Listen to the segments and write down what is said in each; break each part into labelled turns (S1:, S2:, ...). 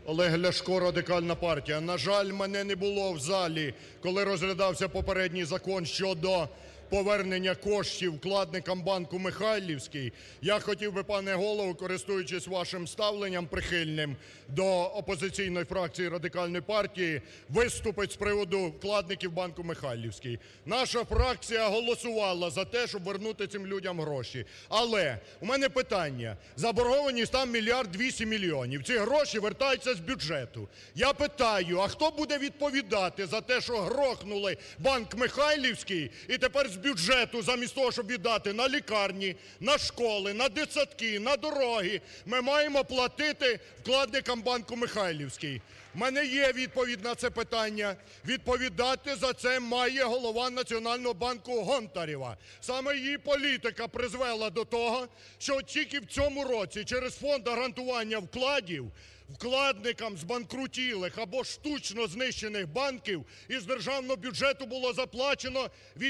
S1: Олег Ляшко, Радикальна партія. На жаль, мене не було в залі, коли розглядався попередній закон щодо повернення коштів вкладникам банку "Михайлівський". Я хотів би, пане Голово, користуючись вашим ставленням прихильним до опозиційної фракції Радикальної партії, виступити з приводу вкладників банку "Михайлівський". Наша фракція голосувала за те, щоб вернути цим людям гроші. Але у мене питання. Заборгованість там 1 мільярд 200 мільйонів. Ці гроші вертаються з бюджету. Я питаю, а хто буде відповідати за те, що грохнули банк "Михайлівський" і тепер з бюджету, замість того, щоб віддати на лікарні, на школи, на дитсадки, на дороги, ми маємо платити вкладникам банку "Михайлівський"? У мене є відповідь на це питання. Відповідати за це має голова Національного банку Гонтарева. Саме її політика призвела до того, що тільки в цьому році через Фонд гарантування вкладів вкладникам збанкрутілих або штучно знищених банків із державного бюджету було заплачено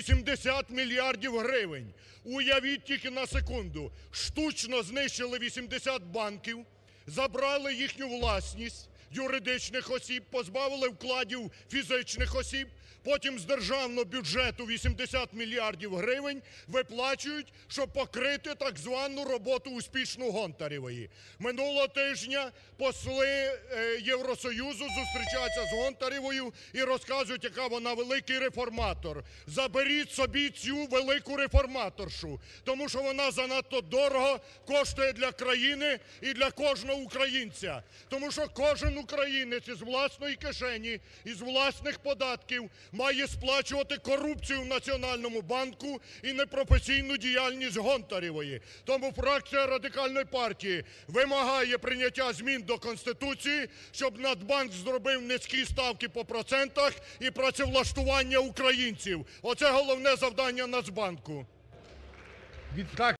S1: 80 мільярдів гривень. Уявіть тільки на секунду, штучно знищили 80 банків, забрали їхню власність юридичних осіб, позбавили вкладів фізичних осіб, потім з державного бюджету 80 мільярдів гривень виплачують, щоб покрити так звану роботу успішну Гонтаревої. Минулого тижня посли Євросоюзу зустрічаються з Гонтаревою і розказують, яка вона великий реформатор. Заберіть собі цю велику реформаторшу, тому що вона занадто дорого коштує для країни і для кожного українця. Тому що кожен українець із власної кишені, із власних податків має сплачувати корупцію в Національному банку і непрофесійну діяльність Гонтаревої. Тому фракція Радикальної партії вимагає прийняття змін до Конституції, щоб Нацбанк зробив низькі ставки по процентах і працевлаштування українців. Оце головне завдання Нацбанку.